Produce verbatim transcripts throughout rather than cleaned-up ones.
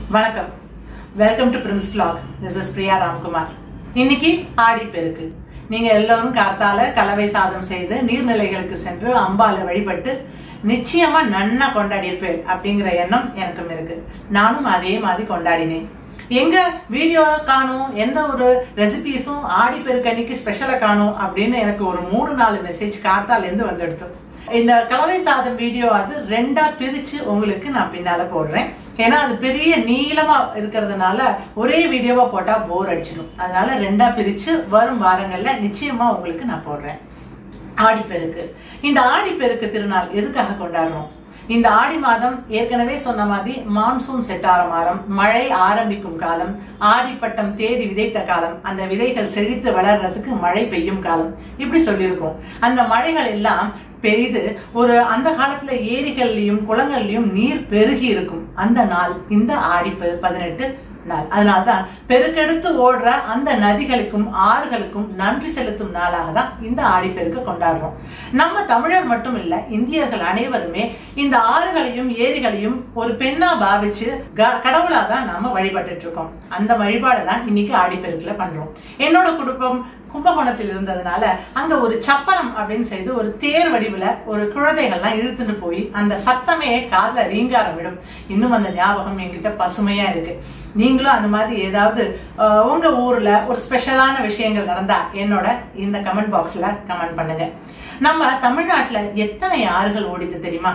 வணக்கம். Welcome to Prims vlog. This is Priya Ramkumar. இன்னைக்கு ஆடி பெருக்கு. நீங்க எல்லாரும் கார்த்தால கலவை சாதம் செய்து நீர்நிலைகளுக்கு சென்று அம்பாளை வழிபட்டு நிச்சயமா நன்னா கொண்டாடி இருப்பேன் அப்படிங்கிற எண்ணம் எனக்கும் இருக்கு. நானும் அதே மாதிரி கொண்டாடினேன். எங்க வீடியோ காணும், எந்த ஒரு ரெசிபிஸும் ஆடி பெருக்கு அன்னைக்கு ஸ்பெஷலா காணும் அப்படின்னு எனக்கு ஒரு மூணு நாலு மெசேஜ் கார்த்தால இருந்து வந்துடுது. இந்த கலவை சாதம் வீடியோ அது ரெண்டா பிரிச்சு உங்களுக்கு நான் பின்னால போடுறேன். ஏன்னா அது பெரிய நீளமா இருக்கிறதுனால ஒரே வீடியோவா போட்டா போர் அடிச்சிடும். அதனால ரெண்டா பிரிச்சு வரும் வாரங்கள்ல நிச்சயமா உங்களுக்கு நான் போடுறேன். ஆடிப்பெருக்கு. இந்த ஆடிப்பெருக்கு திருநாள் எதுக்காக கொண்டாடுறோம்? இந்த ஆடி மாதம் ஏற்கனவே சொன்ன மாதிரி மான்சூன் செட்டார மாதம், மழை ஆரம்பிக்கும் காலம், ஆடிப்பட்டம் தேதி விதைத்த காலம், அந்த விதைகள் செழித்து வளர்றதுக்கு மழை பெய்யும் காலம் இப்படி சொல்லியிருக்கோம். அந்த மழைகள் எல்லாம் பெய்து ஒரு அந்த காலத்துல ஏரிகள்லயும் குளங்கள்லயும் நீர் பெருகி இருக்கும் அந்த நாள் இந்த ஆடி பதினெட்டு நாள். அதனால்தான் பெருக்கெடுத்து ஓடுற அந்த நதிகளுக்கும் ஆறுகளுக்கும் நன்றி செலுத்தும் நாளாக தான் இந்த ஆடிப்பெருக்கு கொண்டாடுறோம். நம்ம தமிழர் மட்டும் இல்ல, இந்தியர்கள் அனைவருமே இந்த ஆறுகளையும் ஏரிகளையும் ஒரு பெண்ணா பாவிச்சு கடவுளா தான் நாம வழிபட்டு இருக்கோம். அந்த வழிபாடை தான் இன்னைக்கு ஆடிப்பெருக்குல பண்றோம். என்னோட குடும்பம் கும்பகோணத்தில் இருந்ததுனால அங்க ஒரு சப்பரம் அப்படின்னு செய்து ஒரு தேர் வடிவுல ஒரு குழந்தைகள்லாம் இழுத்துட்டு போய் அந்த சத்தமே காதுல ரீங்காரம் விடும். இன்னும் அந்த ஞாபகம் என்கிட்ட பசுமையா இருக்கு. நீங்களும் அந்த மாதிரி ஏதாவது உங்க ஊர்ல ஒரு ஸ்பெஷலான விஷயங்கள் நடந்தா என்னோட இந்த கமெண்ட் பாக்ஸ்ல கமெண்ட் பண்ணுங்க. நம்ம தமிழ்நாட்டுல எத்தனை ஆறுகள் ஓடிது தெரியுமா?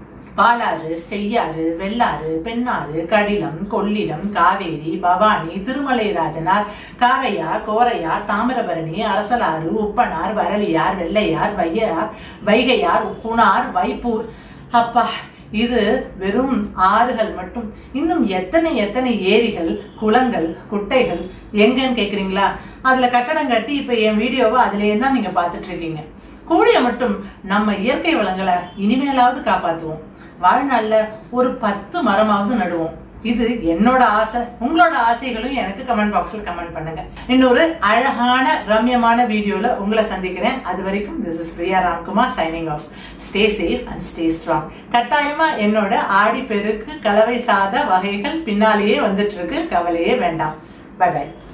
பாலாறு, செய்யாறு, வெள்ளாறு, பெண்ணாறு, கடிலம், கொள்ளிடம், காவேரி, பவானி, திருமலை ராஜனார், காரையார், கோரையார், தாமிரபரணி, அரசலாறு, உப்பனார், வரலியார், வெள்ளையார், வையார், வைகையார், குணார், வைப்பூர். அப்பா, இது வெறும் ஆறுகள் மட்டும். இன்னும் எத்தனை எத்தனை ஏரிகள், குளங்கள், குட்டைகள் எங்கன்னு கேக்குறீங்களா? அதுல கட்டடம் கட்டி இப்ப என் வீடியோவை அதுலயே தான் நீங்க பாத்துட்டு இருக்கீங்க. கூடிய மட்டும் நம்ம இயற்கை வளங்களை இனிமேலாவது காப்பாற்றுவோம். வாழ்நாள்ல ஒரு பத்து மரமாவது நடுவோம். இது என்னோட ஆசை. உங்களோட ஆசைகளும் எனக்கு கமெண்ட் பாக்ஸ்ல கமெண்ட் பண்ணுங்க. இன்னொரு அழகான ரம்யமான வீடியோல உங்களை சந்திக்கிறேன். அது வரைக்கும் this is Priya Ramkumar signing off. Stay safe and stay strong. கட்டாயமா என்னோட ஆடி பெருக்கு கலவை சாத வகைகள் பின்னாலேயே வந்துட்டு இருக்கு. கவலையே வேண்டாம். Bye by.